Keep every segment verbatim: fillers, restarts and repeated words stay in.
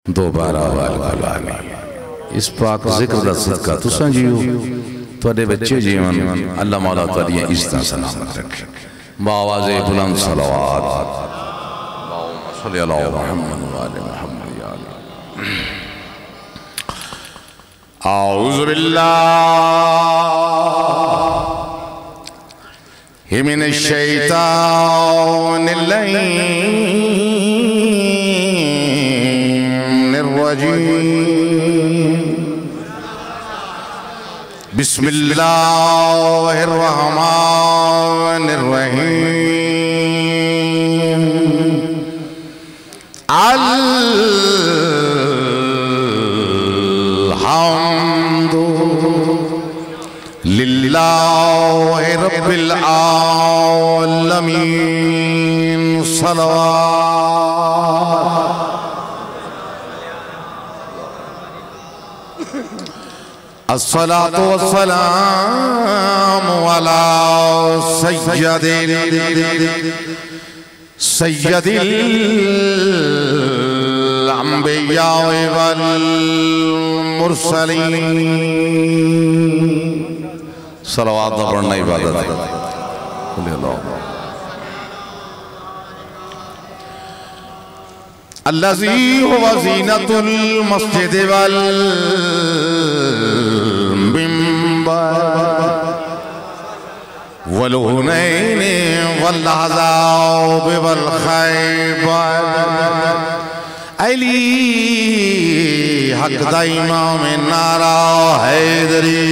दोबारा वाली इस पाक जिक्र दा सदका तुसां जियो तुहाडे बच्चे जीवन अल्लाह मौला तुहाडियां इज्जतां सलामत रखे बावाज़े बुलंद सलवात सल्लल्लाहु अलैहि मुहम्मद व आले मुहम्मद या औज़ु बिल्लाहि मिनश शैतानिर रजीम बिस्मिल्लाहिर रहमानिर रहीम अल्हम्दु लिल्लाहि रब्बिल आलमीन सलवात अस्सलातु वस्सलामु अला सय्यदिल सय्यदिल अंबिया वल मुरसलीन। सलावत पढ़ना इबादत है। अल्लज़ी हुवा ज़ीनतुल मस्जिद वल वलहुनैन वल्लहज़ाब वल्खैबर अली हक दा इमाम नारा हैदरी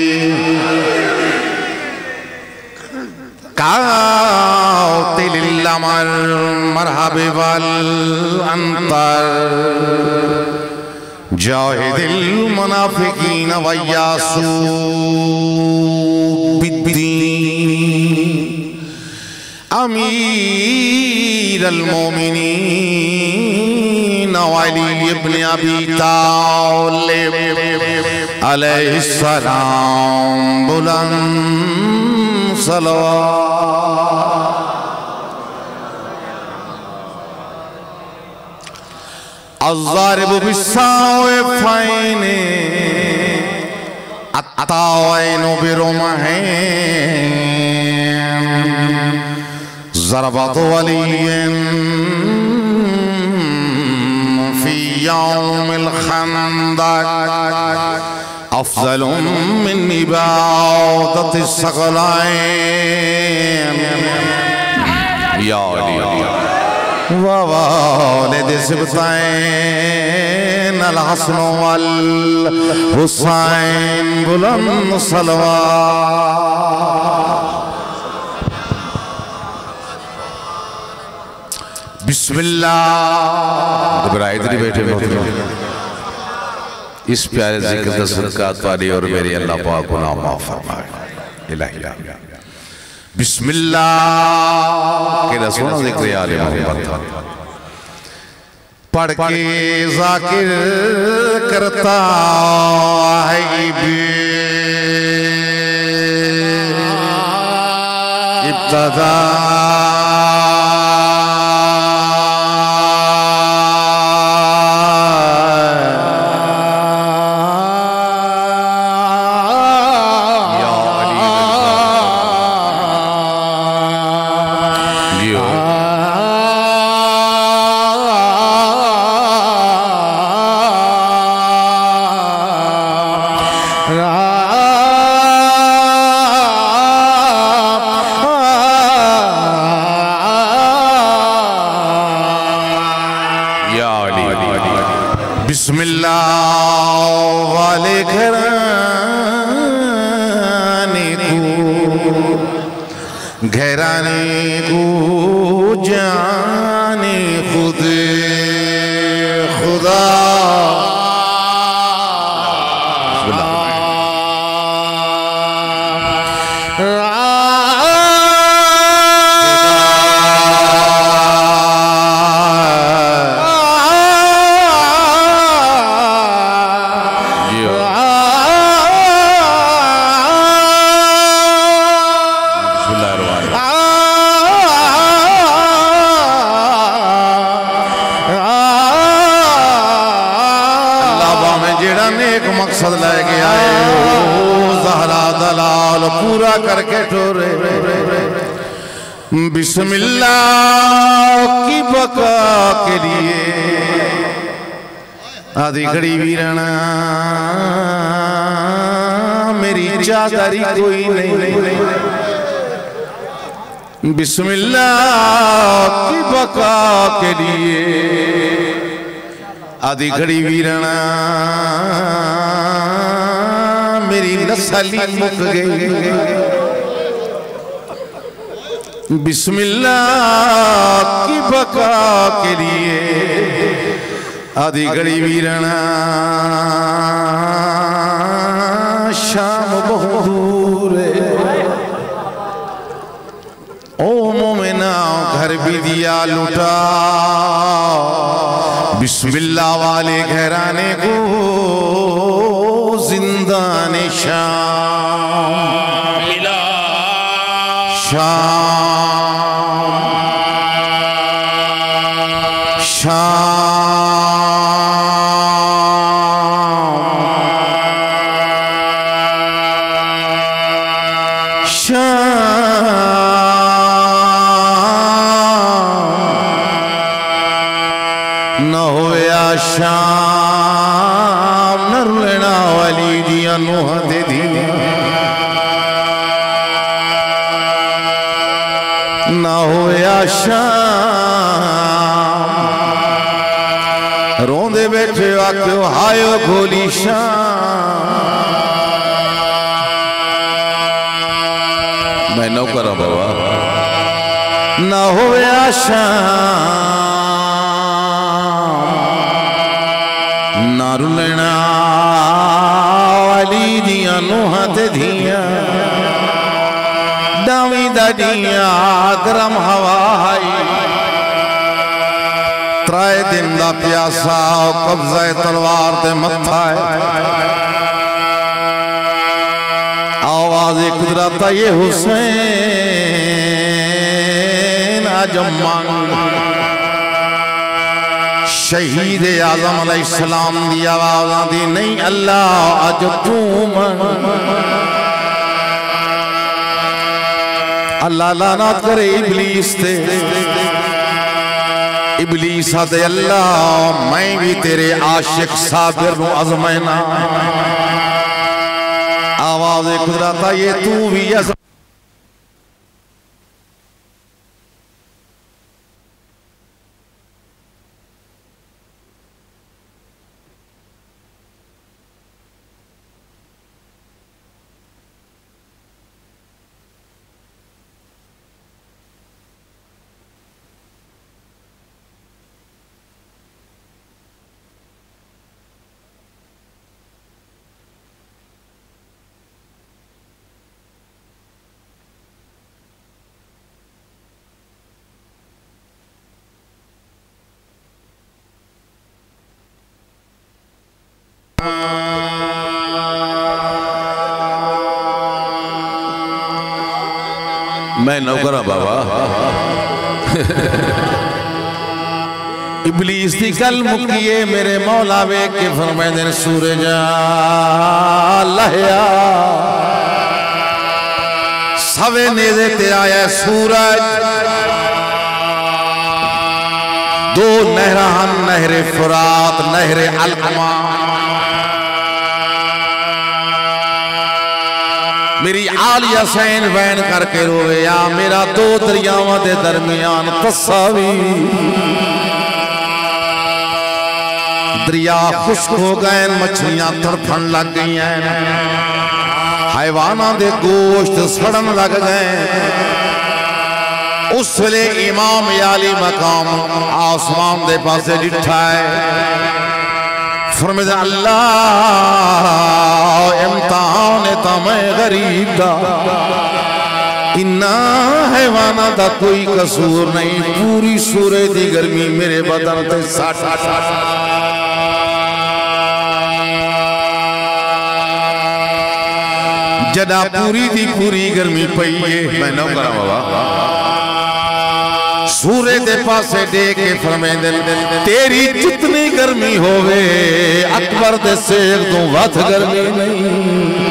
कातिल अमर मरहब वल अंतर जाहिदिल मुनाफिकीन वय्यासू बिद्दीन अमीर अल मोमिनीन अली इब्न अबी तालिब अलैहिस्सलाम बुलंद सलवात। अज़्ज़ारिबु बिस्साइफ़ैन अत्तावैनु बिरुमहीन ज़रबतु वलिय्यन फ़ी यौमिल खंदक अफ़ज़लु मिन इबादति सग़लैन या अली वालिद सिबतैन अल हसन वल हुसैन बुलंद सलवात। बिस्मिल्लाह। इधर बैठे इस प्यारे जिक्र दा सदका तुम्हारी और मेरी अल्लाह पाक गुनाह माफ फरमाए। इलाही बिस्मिल्लाह के सोना जिक्र आले मोहब्बत पढ़ के ज़ाकिर करता है इब्तिदा घराने को जाने खुद खुदा नेक मकसद लेके आए हो ज़हरा दलाल पूरा करके ठोरे बिस्मिल्लाह की बका के लिए आधी घड़ी वीराना मेरी चादरी कोई नहीं बिस्मिल्लाह की बका के लिए आधी घड़ी वीराना मेरी नस्ली मुक गई बिस्मिल्लाह की बका के लिए आधी घड़ी वीराना शाम बहुत दूर ओ मोमिना घर भी दिया लुटा बिस्मिल्लाह वाले घराने को जिंदान शाम मिला शाम शाम न होया शाम न रुलना वाली दिया नूह दे दी न होया शाम रोंदे बैठे आख्यो हायो गोली शाम मैं नौकर हूं बाबा न होया शाम ना रुलना वाली दिया नूह ते धिया डावी दजिया गरम हवाई त्राए दिन दा प्यासा कब्जा तलवार ते मत्था आवाज कुदरत ये हुसैन आजमान शहीद आजम अलैहिस्सलाम दी आवाज़ दी नहीं अल्लाह अज तू अल्लाह लानत करे इबलीस ते इबलीस आदे अल्लाह मैं भी तेरे आशिक साबिर नु अज़मैना आवाज़ कुदरत ये तू भी अज़म मैं नौकर हूं बाबा इबलीस दी गल मुकिए मेरे मौला वे के फरमांदे ने सूरज लहया सवे नेज़े ते आया सूरज दो नहरा नहरे फुरात नहरे अलकमा मेरी आलिया सैन वैन करके रोवे या मेरा दो दरियावां दे दरमियान तस्वीर दरिया खुश्क हो गए मछलियां तड़फन लग गई हैवाना दे गोश्त सड़न लग गए उस वेले इमाम आली मकाम आसमान दे पासे डिठा है फरमाया अल्लाह इम्तिहान ता मैं गरीब दा इन्ना हैवाना दा कोई कसूर नहीं पूरी सूरज दी गर्मी मेरे बदन ते सट जदा पूरी दी पूरी गर्मी पई है मैं नौ करा बाबा सूर्य दे पासे दे के फरमांदे तेरी जितनी गर्मी होवे अकबर दे सेक तू वथ गर्मी नहीं।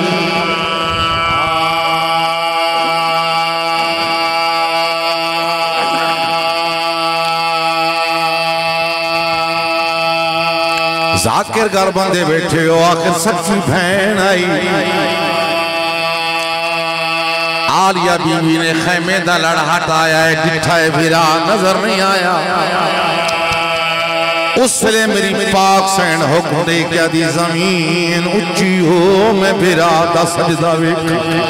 जाकिर घर बंदे बैठे हो आखिर सच्ची बहन आई। आलिया बीवी ने खैमे दा लड़ हटाया है, डिठा है फिरा नजर नहीं आया। उस वे मेरी पाक सैन हुक्म दे क्या दी जमीन उच्ची हो मैं फिरा दा सजदा वेख।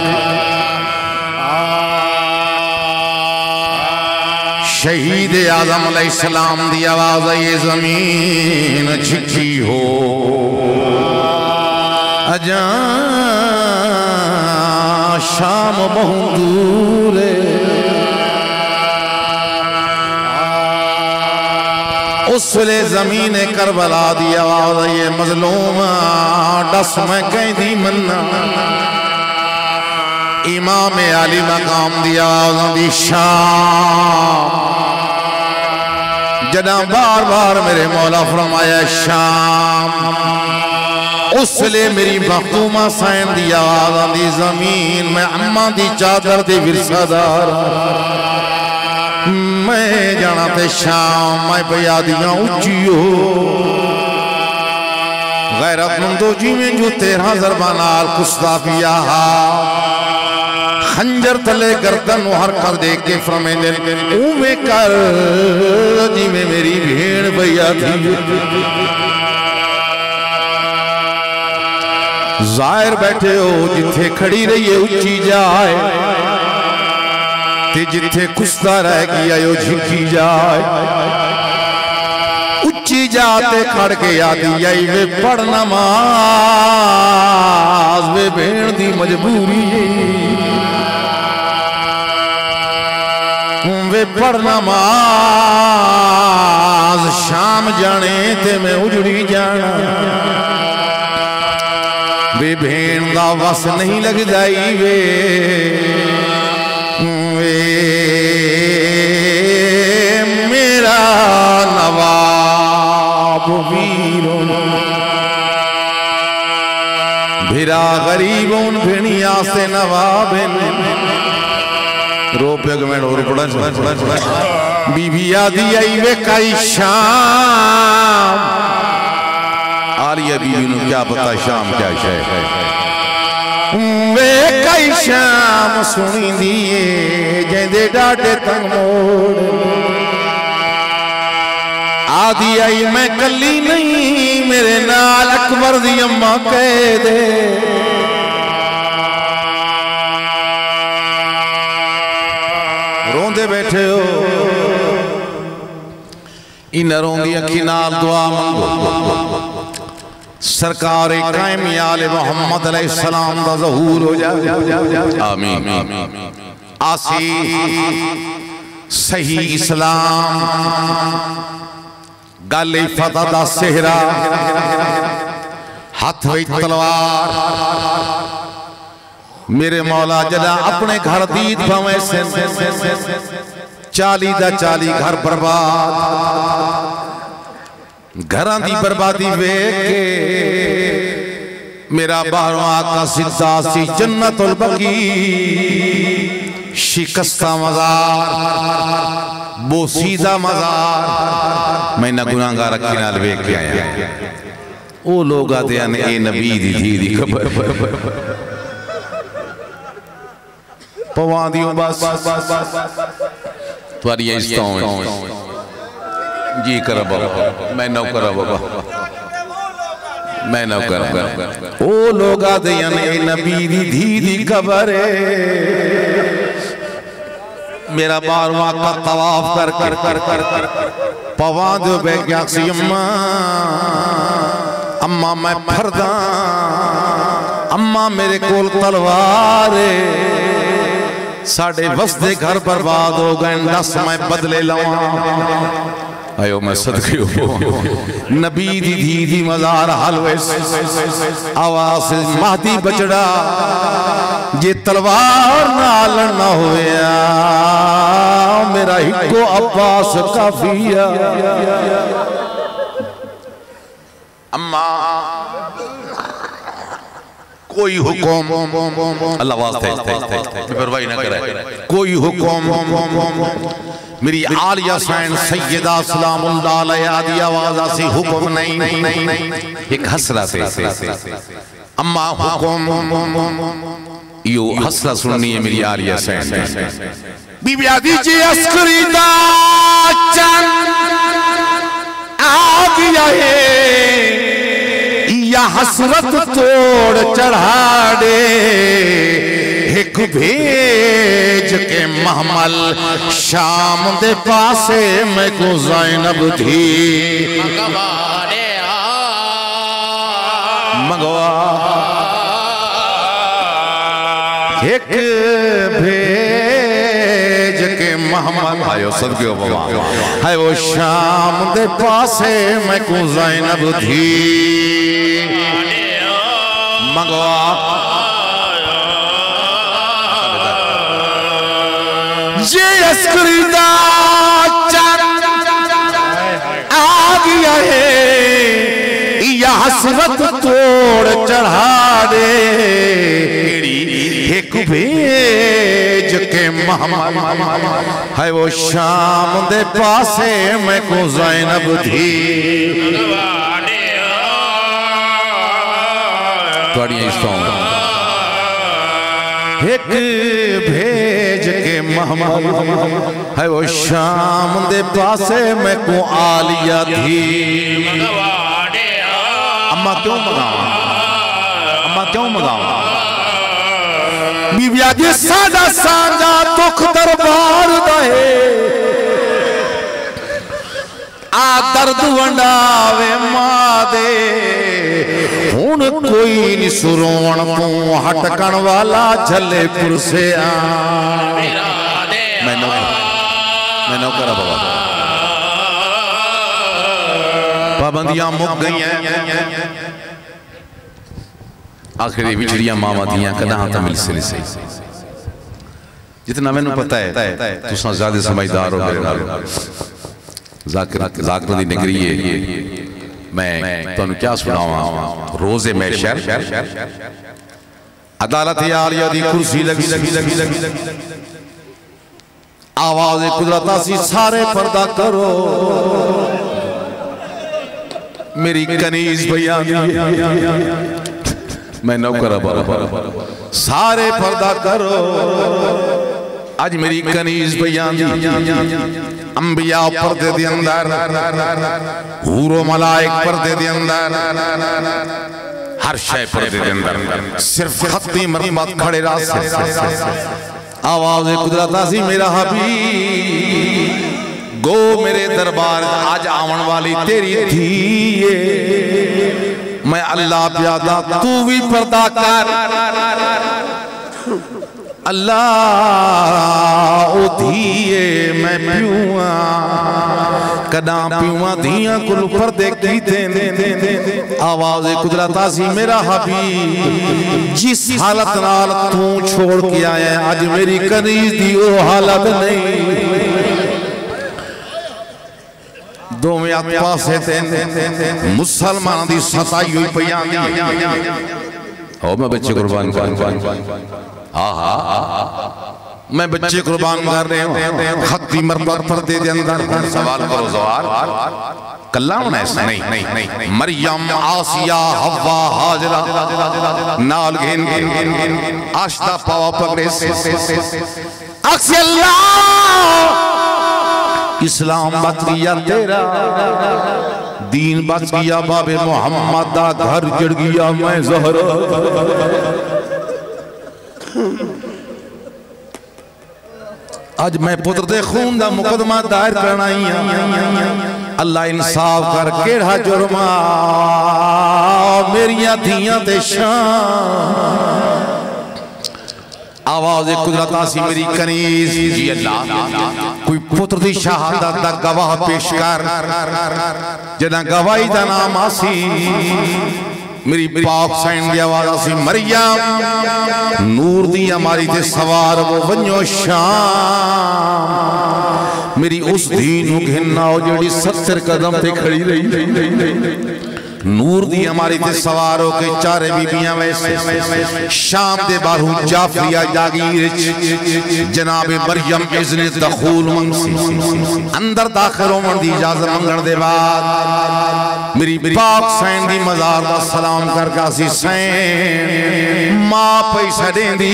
शहीद आजम अलैहिस्सलाम दी आवाज ये जमीन झिकी हो अजा शाम बहुत दूर उस वे जमीन करबला दी आवाज ये मजलूम दस मैं कहती मन्ना इमाम आली मकाम दी आवाज दी शाम जदा बार बार मेरे मौला फरमाया शाम उस लिए मेरी मखदूमा सैन दी आवाज आंदी जमीन मैं अम्मा दी चादर दी विरसादार मैं जाना ते शाम मैं पिया दियां उच्ची हो गैरतमंदो जिवें जो तेरह जरबानाल कुस्ताफिया खंजर तले गर्दन हर कर दे के फरमाने उवे कर जिवें मेरी भेड़ भैया थी। जाहिर बैठे हो जिथे खड़ी रही है उच्ची जाए ते जिथे कुस्ता रह गया यो झिकी जाए। उच्ची जाते खड़ के आदि आई वे पढ़ नमाज वे भेड़ दी मजबूरी वे पढ़ नमाज शाम जाने ते मैं उजड़ी जाना वे भेड़ दा वस नहीं लग जाई वे वे मेरा नवाब वीरों भिरा गरीबों भेड़िया से नवाब रो पे मैं और पड़ा बीबी आदि आई वे कई शाम आलिया बीबी नु क्या पता शाम क्या शय वे कई शाम सुनी दिए जेंदे डाटे तंग मोड़ आदि आई मैं कली नहीं मेरे नाल अकबर दी अम्मा कह दे रोंदे बैठे हो इन रोंदी अखी नाल दुआ मंगो सरकार कायम आले मोहम्मद अलैहिस्सलाम दा ज़हूर हो जाए आमीन। आसी सही इस्लाम गल फतह दा सेहरा हाथ विच तलवार मेरे मौला जदा अपने घर दीद भावे से चाली दा चाली घर बर्बाद घरां दी बर्बादी वेख के मेरा बाहरों आका सिद्धा सी जन्नतुल बकी शिकस्ता मजार बोसीदा मजार मैं ना गुनाहगार अखी नाल वेख के आया ओ लोग आते हैं ए नबी दी धी दी खबर पवा दियो बस तुहारी इज्जतों जी कर बाबा मैं नौ कर बाबा मैं नौ कर ओ लोग आते हैं नबी दी धी दी खबर मेरा बारवा का तवाफ कर कर कर कर कर पवा दो बेग्या सी अम्मा अम्मा मैं फरदा अम्मा मेरे कोल तलवार साढ़े वसदे घर बर्बाद हो गए दस मैं बदले लवा आयो मैं सदके हो नबी दी धी दी मजार हलवे आवाज महदी बचड़ा जे तलवार नाल ना होया मेरा हिको अब्बास काफिया अम्मा कोई हुक्म अल्लाह वास्ते परवाही ना करे, कोई हुक्म मेरी आलिया सैन सैयदा सलामुल्लाह अलैहा दी आवाज से हुक्म नहीं, एक हसरा से अम्मा हुक्म यो हसरा सुननी है मेरी आलिया सैन बीबी आदि जी अस्करी दा चन आ गया है या हसरत तोड़ चढ़ा दे एक भेज के महमल शाम दे पासे मैं को ज़ैनब थी मंगवा एक भेज के महमल आयो सदके बाबा है वो शाम दे पासे मैं को ज़ैनब थी मंगवा ये अस्करी दा चन आ गया है या हसरत तोड़ चढ़ा दे एक भेज के महमल है वो शाम दे पासे मैं को ज़ैनब थी एक भेज के महमल है वो शाम दे पासे मैं को आलिया थी अम्मा क्यों मंगावा अम्मा क्यों मंगावा बीबिया जी सादा सादा दुख दरबार दे आ दर्द वंडावे मां दे हुण कोई नहीं सुरोण तू हटकण वाला झले पुरसे आ मैं नौकर मैं नौकर बाबा पाबंदियां मुक गई हैं आखिरी बिछड़ियां मामा दियां कदा तो मिल से से जितना मैंने पता है तुसा ज्यादा समझदार हो मेरे नाल जाकिर जाकिर दी नगरी है मैं तुहानू क्या सुनावा रोज़े महशर अदालत आलिया दी कुर्सी लगी लगी लगी लगी आवाज़ कुदरत सी सारे पर्दा करो मेरी कनीज भैया मैं नौकर सारे पर्दा करो आज मेरी कनीज भैया अंबिया पर्दे दे अंदर हूरो मलाइक पर्दे दे अंदर हर शय पर्दे दे अंदर सिर्फ खत्ती मरमत खड़े रास्ते आवाज़ कुदरत सी मेरा हबीब गो मेरे दरबार आज आवन वाली तेरी थी मैं अल्लाह प्यादा तू भी पर्दा कर अल्लाह ओ धीए मैं पियूआ कदा पियूआ धिया कुल पर्दे की दे आवाज़ कुदरत सी मेरा हबीब जिस हालत नाल तू छोड़ के आया आज मेरी कनीज दी ओ हालत नहीं दोवें पासे मुसलमान दी सताई हुई पिया हो मैं बच्चे कुर्बान कर आहा मैं बच्चे कुर्बान कर रहे हूं खत्ती मरबत पर्दे दे अंदर सवाल करो जवार कल्ला होना ऐसा नहीं नहीं नहीं मरियम आसिया हव्वा हाजरा नाल गिन गिन आशता पावा पगड़े से अक्स अल्लाह इस्लाम बच गया तेरा दीन बच गया बाबे मोहम्मद दा घर जड़ गया मैं ज़हरा आज मैं पुत्र दे खून दा मुकदमा दायर करना ही अल्लाह इंसाफ कर केड़ा जुर्मा मेरिया धियां ते शान आवाज़ कुदरत सी मेरी कनीज जी अल्लाह कोई पुत्र दी शहादत दा गवाह पेश कर जना गवाही दा नाम आसी मेरी पाक सैन दी आवाज़ आसी मरियम नूर दी हमारी ते सवार वो वन्यो शाम मेरी उस धी नू घिन्ना जेड़ी सत्तर कदम ते खड़ी रही नूर दी हमारी ते सवार होके चारे बीबियां वैसे शाम दे बाहू जाफरिया जागीर जनाब मरियम इज़्न दखूल मंगसी अंदर दाखिल होने दी इजाजत मंगण दे बाद मेरी पाक सैन दी मजार दा सलाम करके आसी सैन मां पैसा देंदी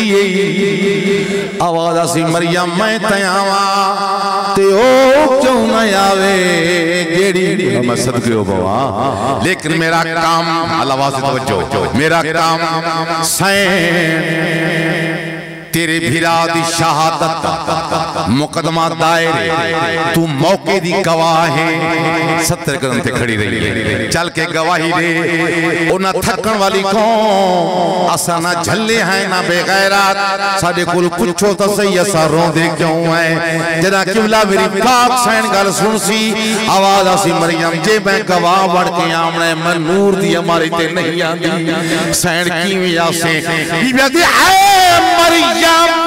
आवाज आसी मरियम मैं तयावा ते ओ क्यों न आवे जेड़ी मैं सदके हो बवा लेकिन मेरा काम अल्लाह से तवज्जो मेरा काम सैन तेरे भिरा दी शहादत मुकदमा दायरे तू मौके दी गवाह है सत्तर कदम ते खड़ी रही है चल के गवाही दे ओ ना थकन वाली कौन असा ना झल्ले हैं ना बेगैरत साडे कोल पुछो तो सही असा रोंदे क्यों है जदा किबला मेरी पाक सैन गल सुन सी आवाज आसी मरियम जे मैं गवाह बन के आमने मैं नूर दी हमारी ते नहीं आंदी सैन किवें आसे बीबी दी ऐ मरियम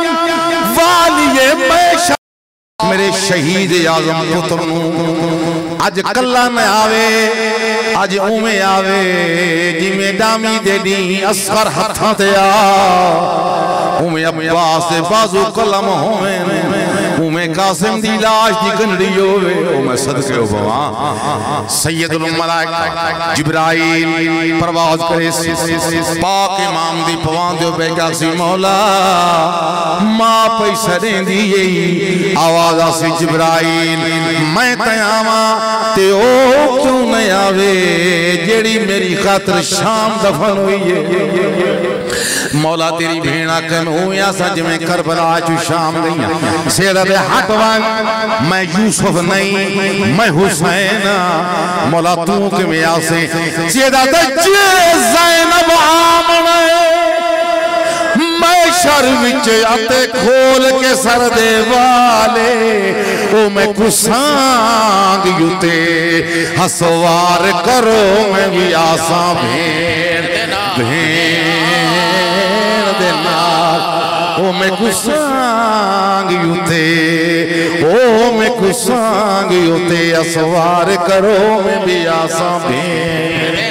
वालिए मेरे शहीद आजम पुत्र अज कला न आवे अज उमे आवे जिमें डामी दे दी असगर हथा ते आ उमे अब्बास दे बाजू कलम होवे उमे कासिम दी लाश दी गंढी होवे ओ मैं सदके हो बवा सैयदुल मलाइका जिब्राइल परवाज करे पाक इमाम दी पवां दे बेका सी मौला मां पैसा देंदी आवाज आसी जिब्राइल मैं तयावा ते ओ क्यों न आवे जेड़ी मेरी खातिर शाम दफन हुई है मौला तेरी भेड़ा कन होया सज में करबला चु शाम गई सेड़ा दे हट वांग मैं यूसुफ नहीं मैं हुसैन मौला तू किवें आसे सेड़ा दे जे ज़ैनब आमने मैं शर विच आते खोल के सर दे वाले ओ मैं कुसांग युते हसवार करो मैं भी आसा भेड़ भेड़ ओ मैं कुसांग युते ओ मैं कुसांग युते असवार करो मैं भी आसा भेड़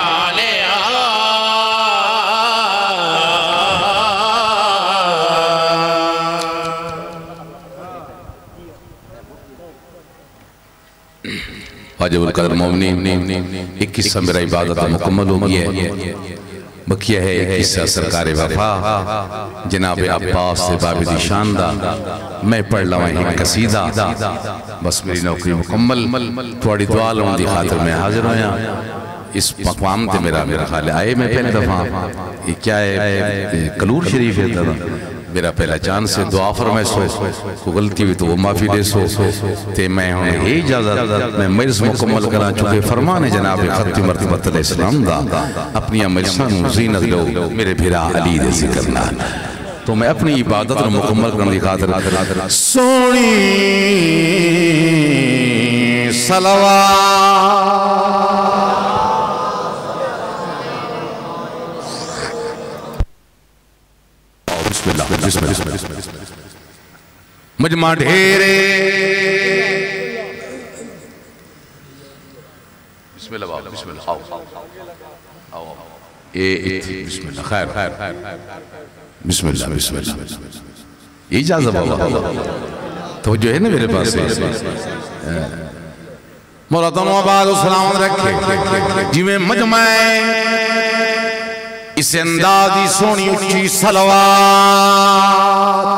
वाजिबुल कदर मोमिनीन एक किस्सा मेरा इबादत मुकम्मल हो गया है बकिया है एक किस्सा सरकार वफा जनाब अब्बास से बाबिदी शानदार मैं पढ़ लवा एक कसीदा बस मेरी नौकरी मुकम्मल थोड़ी दुआ लाने की खातिर मैं हाजिर होया इस मकाम ते मेरा मेरा ख्याल आए मैं पहले दफा ये क्या है कलूर शरीफ है मेरा पहला चांद से दुआ फरमाए सो को गलती हुई तो वो माफी दे सो ते मैं हूं ये इजाजत मैं मजलिस मुकम्मल करा चुके फरमान जनाब खत्ती मरतबत इस्लाम दा अपनी मजलिसां नु ज़ीनत दो मेरे भिरा अली दे जिक्र नाल तो मैं अपनी इबादत नु मुकम्मल करने की खातिर सोनी सलवात मजमा ढेरे बिस्मिल्लाह बाबा बिस्मिल्लाह आओ आओ ए बिस्मिल्लाह खैर खैर बिस्मिल्लाह बिस्मिल्लाह इजाजत बाबा तो जो है ना मेरे पास मौला दोनों आबाद सलाम रखे जिमें मजमा इस अंदाजी सोनी उच्ची सलवात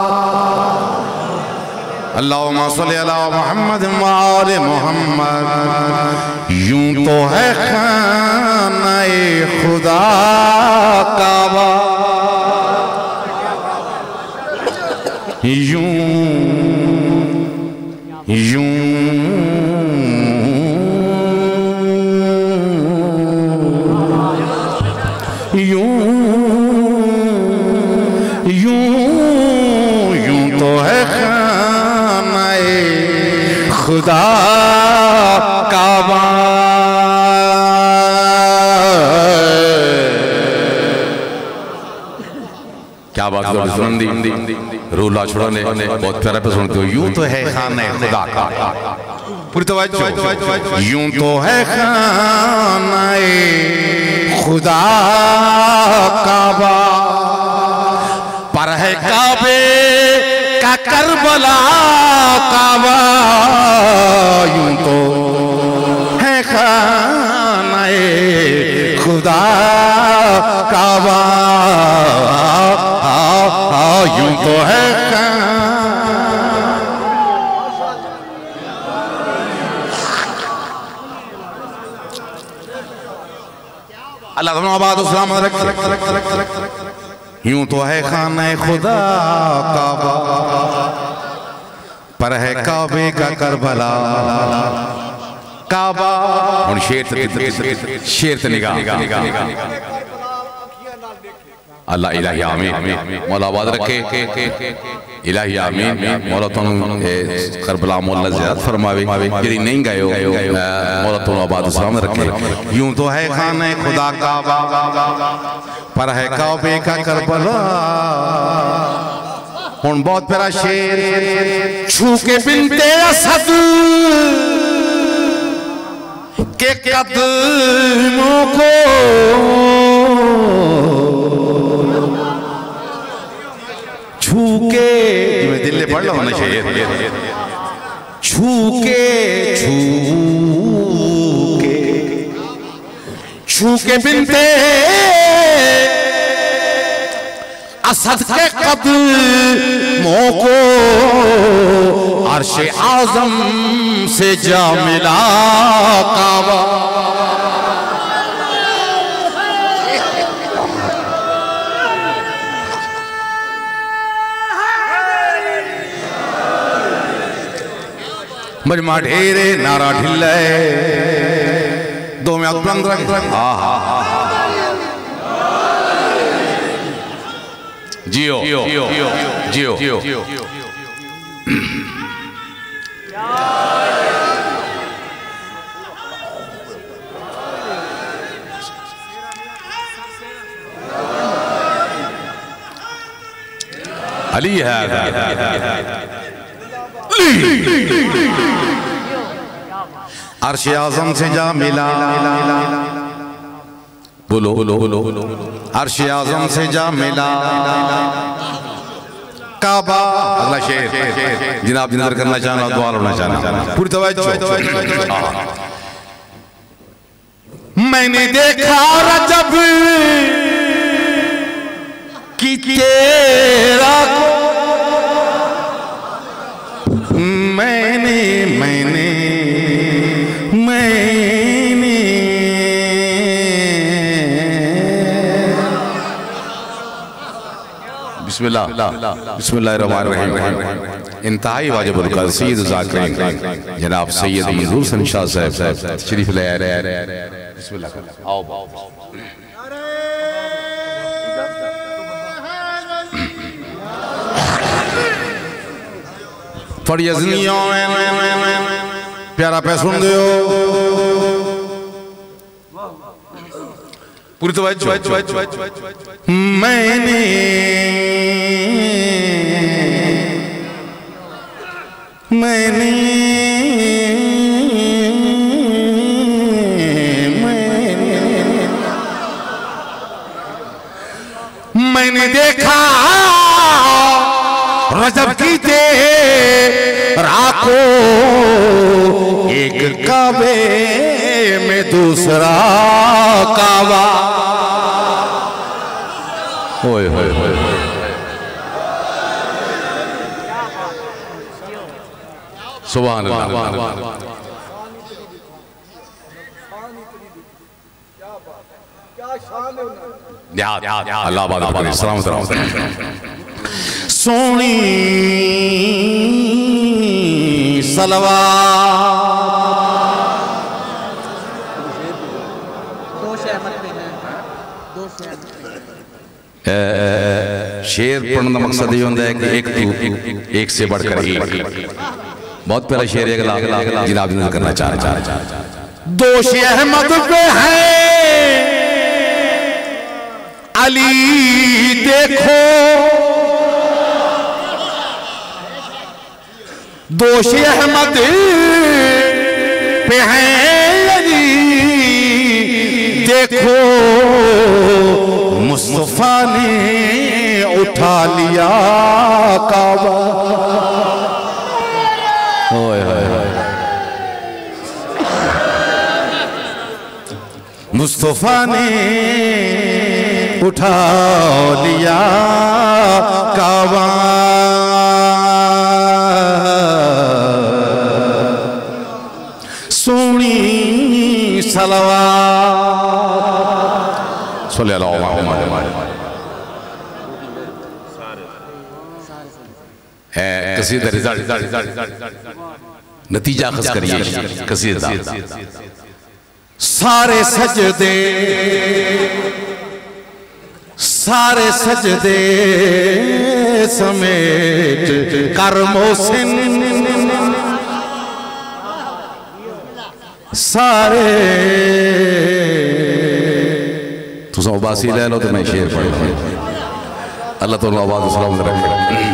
अल्लाहुम्मा सल्ली अला मुहम्मद व आले मुहम्मद यूं तो है खाना-ए खुदा काबा यूं यूं खुदा काबा क्या बात कर सुनंदी रूला छुड़ाने बहुत प्यारा पे सुनते हो। यूं तो है खाना खुदा का, पूरी तवज्जो, यूं तो है खाना खुदा काबा, पर है काबे का करबला काबा। यूं तो है खाना खुदा काबा, यूं तो है अल्लाह आबाद उस्लाम रख। यूं तो है खाना खुदा काबा, पर है काबे का करबला काबा। और शेर शेर निगाह अल्लाह इलाही आमीन, मौला आबाद रखे, इलाही आमीन। मौला तुम करबला मौला ज़ियारत फरमावे, यदि नहीं गए हो मौला तुम आबाद सलाम रखे। यूं तो है खाने खुदा काबा, पर है काबे का करबला। हुन बहुत प्यारा शेर, छू के बिनते असद के कदमों को छू के, मैं दिल पढ़ लो ना शेर, छू के छू के छू के बिनते असद के कदमों को अर्शे आज़म से जा मिला काबा। मजमा ढेरे नारा ढिल्ले दो में अकबंद रख। हाँ हाँ हाँ जियो जियो जियो जियो अली है अर्श आज़म से जा मिला, बोलो बोलो बोलो, अर्श आज़म से जा मिला काबा। अगला शेर जिनाब नजर करना चाहना, दुआ होना चाहना, पूरी तवज्जो। मैंने देखा रजब कि तेरा मैंने मैंने मैंने बिस्मिल्लाह बिस्मिल्लाहिर्रहमानिर्रहीम। इंतहाई वाजिबुल क़द्र सय्यद ज़ाकिरीन जनाब सैयद मंजूर हसन शाह साहब शरीफ ले आ रहे हैं। बिस्मिल्लाह आओ फरियज़नियों प्यारा पे सुन दो, पूरी तवज्जो। मैंने मैंने मैंने देखा रजब की तेरा को, एक काबे में दूसरा काबा। होए होए होए सुभान अल्लाह। अल्लाह बात सलाम सोनी सलवा शेर पढ़ने का मकसद ये होता है कि एक तू एक से बढ़कर एक। बहुत प्यारा शेर है, जिनाब नजर करना चाह रहे। दोष अहमद पे है अली देखो दोष अहमद पे है अली, देखो मुस्तफा ने उठा लिया काबा। होय होय होय मुस्तफा ने उठा लिया काबा। सोनी सलवात सल्लल्लाहु अलैहि वसल्लम। कसीदा रिजल्ट नतीजा खस करिए कसीदा। सारे सजदे सारे सजदे समेत कर मोहसिन, सारे तुम उबासी ले लो तो मैं शेर पढ़ लूँ। अल्लाह तो आबाद सलाम रखे।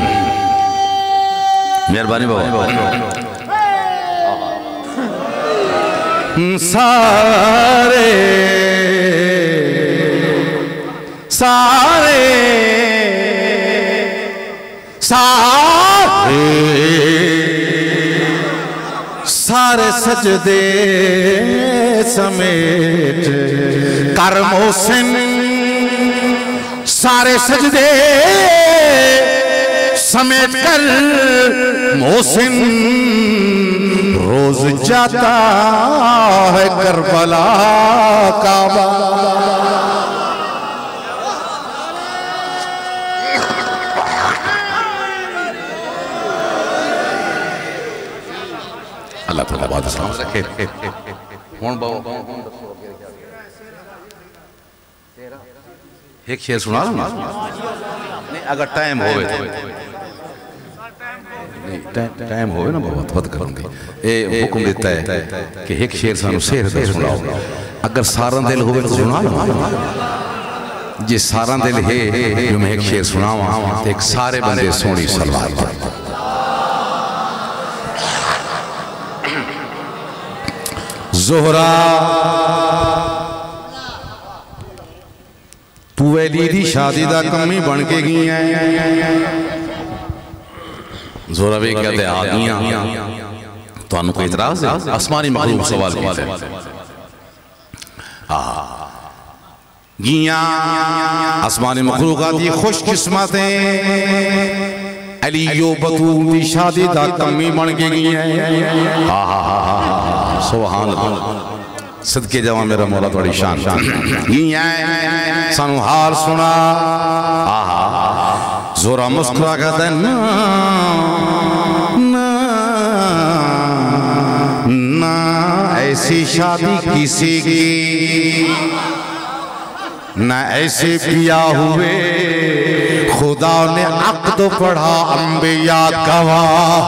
मेहरबानी बाबा। सारे सारे सारे सारे सजदे समेत कर मोहसिन, सारे सजदे समेट कर मोहसिन, रोज जाता है करबला काबा। अल्लाह ताला बात सलाम रखे। कौन बाबा एक शेर सुना ना नहीं, अगर टाइम होवे तो टाइम होवे ना बाबा तो करूंगी। ए हुक्म देता है कि एक शेर सानू शेर दा सुनाओ। अगर सारा दिल होवे तो सुना लो। जे सारा दिल है जो मैं एक शेर सुनावा तो एक सारे बंदे सोनी सलवार पढ़। जोहरा तू वेली दी शादी दा कमी बन के गई है। जोहरा वे कहते आ गईयां तुहानू कोई इतराज है? आसमानी मखलूक सवाल कीता है। आ गईयां आसमानी मखलूकात दी खुशकिस्मत हैं। अलीयो बतूल दी शादी दा कमी बन के गई है। हा हा हा सुभान अल्लाह। सदके जावा मेरा मौला थोड़ी शान सानू हाल सुना। जोरा मुस्कुरा कहता ना ना ना ऐसी शादी किसी की ना ऐसे पिया हुए खुदा ने अक़्द पढ़ा अंबिया गवाह।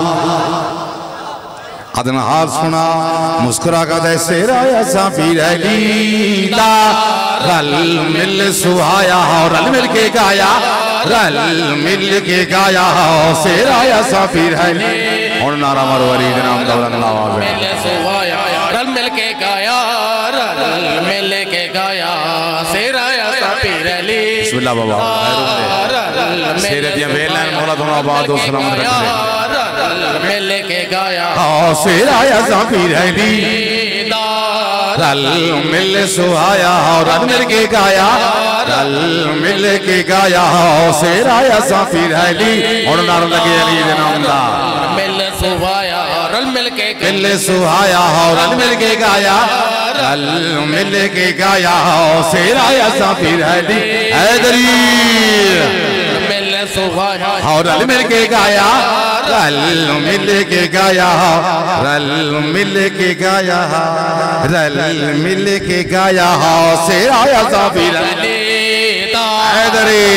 अदन हाल सुना मुस्कुरा का जैसे राया साफिर अली दा रल मिल सुहाया और रल मिल के गाया, रल मिल के गाया से राया साफिर अली। और नारा मारो अली के नाम दौलत नवाज मिल सुहाया रल मिल के गाया, रल मिल के गाया से राया साफिर अली। बिस्मिल्लाह बाबा शेर दिया वेला मौला दोनों आबाद और सलामत रखे। मिल के गाया शेर आया साफिर अली रल मिल सुहाया और रल मिल के गाया, रल मिल के गाया शेर आया साफिर अली। और नारा लगे अली दे नाम दा मिल सुहाया रल मिल के मिल सुहाया और रल मिल के गाया, रल मिल के गाया शेर आया साफिर अली। हैदरी और रल मिल के गाया, रल मिल के गाया, रल मिल के गाया, रल मिल के गाया से आया साफिर अली। हैदरी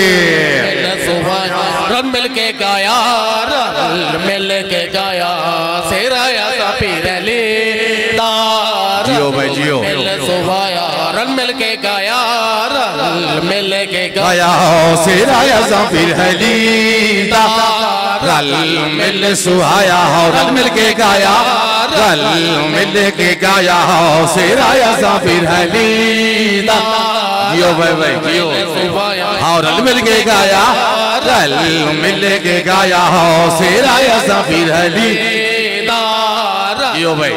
रल मिल के गाया, रल मिल के गाया से आया साफिर अली। जियो भाई जियो रल मिल के गाया, रल मिल के गाया से आया साफिर अली। रल मिल सुहाया हो, रल मिल के गाया, रल मिल के गाया हो, सेराया साफिर हलीदा जियो भाई भाई जियो, हाँ रल मिल के गाया, रल मिल के गाया हो, सेराया साफिर हलीदा जियो भाई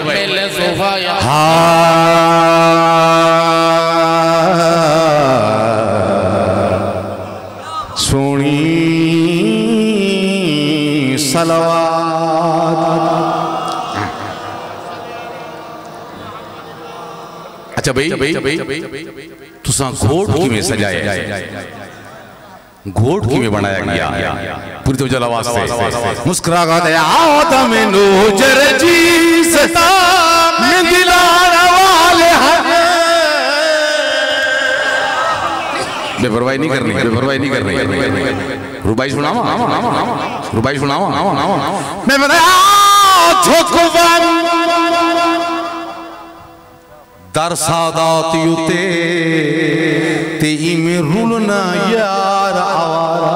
सोनी सलवात। अच्छा भाई तुसा घोट किवें सजाया, घोट किवें बनाया गया पूरी तो जला वास्ते मुस्कुरा गया आओ तमेनू जरजी सता में दिलाना वाले बेपरवाही नहीं करनी, बेपरवाही नहीं करनी, रुबाई सुनावा रुबाई सुनावा मैं बताया झोंकवन दर सादात युते ते इमे रुलना यार आवारा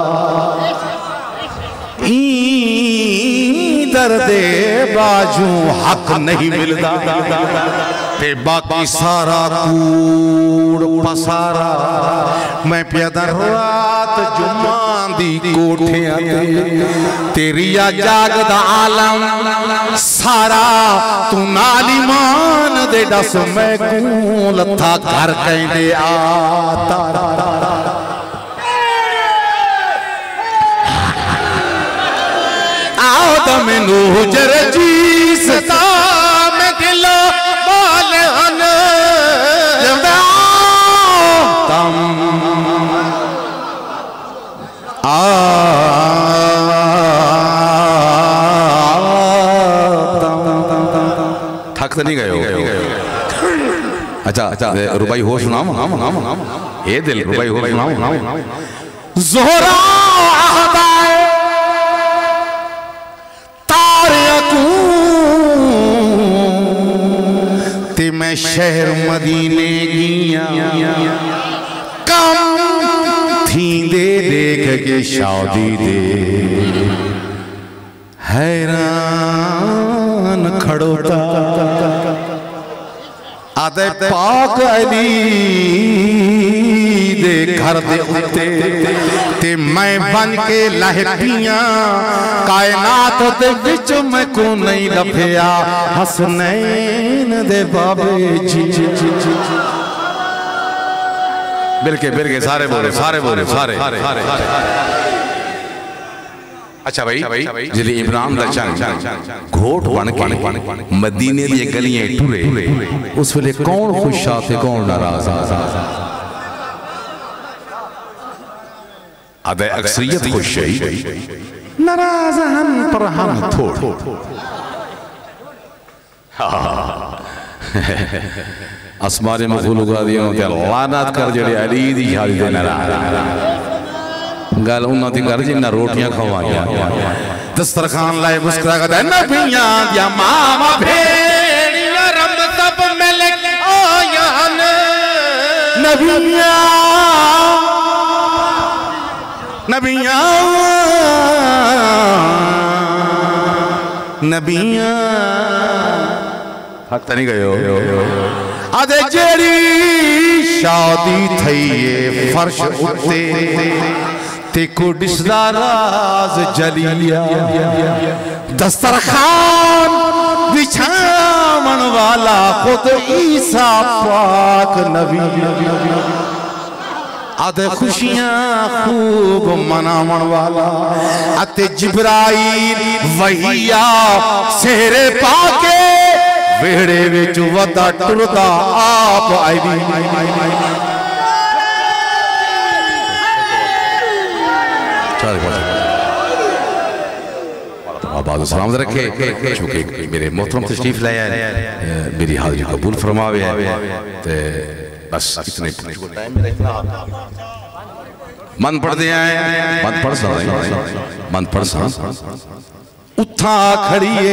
ई दर्दे बाजू हक नहीं मिलता ते बाकी सारा कूड़ पसारा मैं प्यादा रात जुम्मा दी कोठियां तेरिया जागदा आलम सारा तू नाली मान दे दस मैं कूं लथा घर कहंदे आता आओ तमेनू जरजी सता मैं दिला थक तो नहीं गए हो? अच्छा अच्छा रुबाई हो सुनाओ ए दिल रुबाई हो सुनाओ ज़ोहरा ते मैं शहर मदीने गिया कम थी दे देख के शादी दे हैरान खड़ोता आदे पाक अली दे घर दे उत्ते ते मैं बन के लह पिया कायनात दे विच मैं को नहीं लभया हसनैन दे बाबे जी बिल्के बिल्के सारे बोले सारे बोले सारे अच्छा भाई जिले इमरान दा चंग घोट बन के मदीने दी गलियां टुरे उस वेले कौन खुश आ ते कौन नाराज आ आदे अक्सरियत खुश है नाराज हम पर हम थोड़ असमारे मखलूक दियों ते लानत कर जेड़े अली दी शादी दे नाराज गल उन्हां दी घर जिन्ना रोटियां खवाइयां दस्तरखान लाए मुस्कुरा के नबियां दिया मामा भेड़िया रब सब मिल आया नबियां नबियां नबियां थक नहीं गए हो आदे जेड़ी शादी थई फर्श उत्ते ते को दिसदा राज जलिया दस्तरखान बिछावन वाला खुद ईसा पाक नबी आदे खुशियां खूब मनावन वाला अते जिब्राइल वहिया सेहरे पाके वेड़े विच वदा टुरदा आप आई आबाद सलाम रखे चूंकि मेरे मोहतरम तशरीफ लाया है मेरी हाजिरी कबूल फरमावे है बस इतने मन पढ़ते हैं मन पढ़ सा मन पढ़ सा उठा खड़िए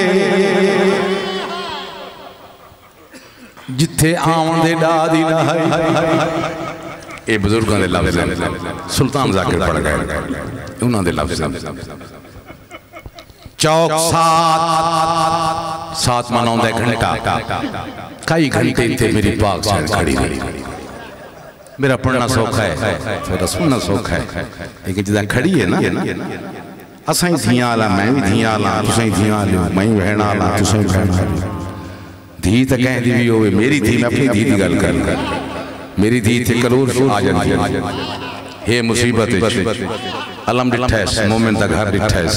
जिथे आवन दे डादी ना है ये बुजुर्गों दे लफ्ज़ सुल्तान जाकिर पढ़ गए उन्हां दे लफ्ज़ चौक सात सात मनाउंदा घंटा कई घंटे थे मेरी पाक सैन खड़ी रही। मेरा पढ़ना सौखा है, थोड़ा सुनना सौखा है, लेकिन जिदा खड़ी है ना असा ही धियां आला, मैं भी धियां आला, तुसां धियां आलो, मैं बहन आला, तुसां बहन आलो। धी तो कहीं दी भी होवे, मेरी धी मैं अपनी धी की गल कर, मेरी धी थे करूर आ जाती है मुसीबत अलम डिठा है, मोमिन का घर डिठा है,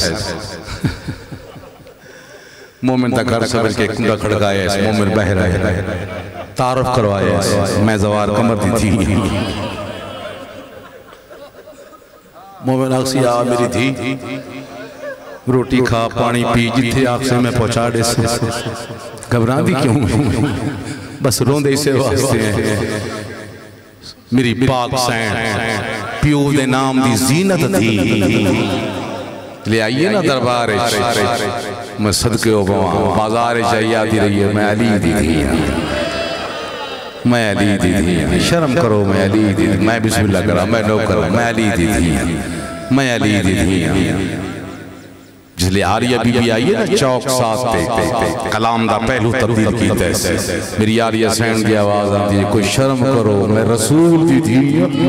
मोमिन का घर समझ के कुंडा खड़काया, मोमिन बह रहा है, तारुफ करवाया, मैं जवार कमर दी थी। मोमिन आखसी आ मेरी धी रोटी खा पानी पी, जिथे आपसे मैं पहुंचा दे। घबराती क्यों, बस रोंदे इसे वास्ते मेरी पाक सैन प्यो दे नाम दी जीनत थी। ले आइए ना दरबार मैं सदके हो बाजार चाहिए रही है, मैं अली दी थी, मैं अली दी थी, शर्म करो मैं अली दी, मैं बिस्मिल्लाह करा, मैं नौकर, मैं अली दी थी, मैं अली दी थी। जिसले आरिया बीबी आई है ना चौक साथ पे कलाम दा पहलू तब्दील कीता है, मेरी आरिया सैन की आवाज आती है, कोई शर्म करो मैं रसूल दी थी।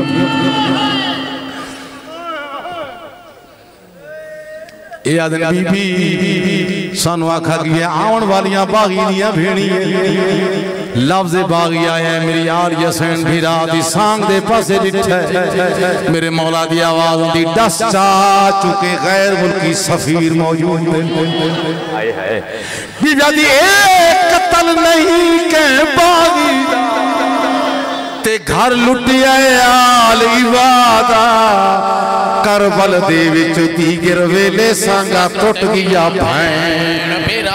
ए आदन बीबी सानू आखा कि आवन वालियां बागियां भेणी लफ्ज बागी आया मेरी आरिया सैन भी रात दी सांग दे पासे डिठा, मेरे मौला दी आवाज दी दस चा चुके गैर मुल्की सफीर मौजूद हाय हाय बीबी दी एक कत्ल नहीं के बागी ते घर लुटिया आल इबादा करबल दे विच दीगर वेले सांगा टुट गया भैन मेरा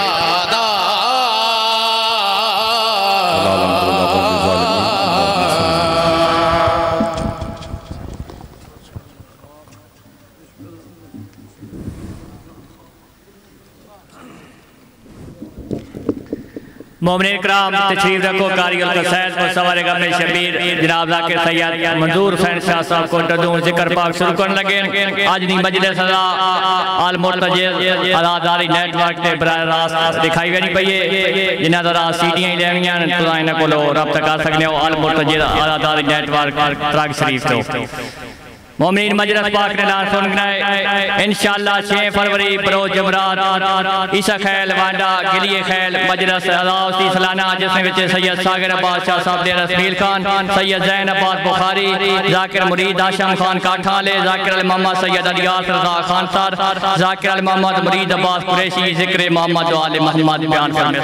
मोमिन कराम तशरीफ रखो कारियल को सैद को सवारे गमे शबीर जनाब जाकिर सैयद मंजूर हुसैन शाह साहब को इंट्रोड्यूस जिक्र पाक शुरू करने लगे। आज दी मजलिस आल मुर्तजिर आज़ादारी नेटवर्क ते बराह रास्त दिखाई गई पई है, जिन्हां दा सीडियां लेनियां तुसां इन्हां कोलों रब्ता कर सकदे हो आल मुर्तजिर आज़ादारी नेटवर्क ट्रक शरीफ तो। मोमिन मजलिस पाक ने नाम सुन गए इंशाअल्लाह छह फरवरी बरोज जमरात ईसा खैल वांडा गिलिए खैल मजलिस अदावती सालाना जिसमें विच सैयद सागर अब्बास शाह साहब दे रसमील खान, सैयद जैन अब्बास बुखारी, जाकिर मुरीद आशम खान काठाले, जाकिर अल मोहम्मद सैयद अलियास रजा खान सर, जाकिर अल मोहम्मद मुरीद अब्बास कुरैशी जिक्र मोहम्मद व आले मोहम्मद बयान करने।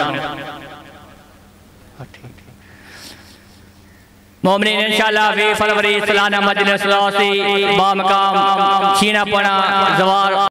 मोमिन इंशाअल्लाह बीस फरवरी सालाना मजलिस बामकाम छीना पड़ा जवार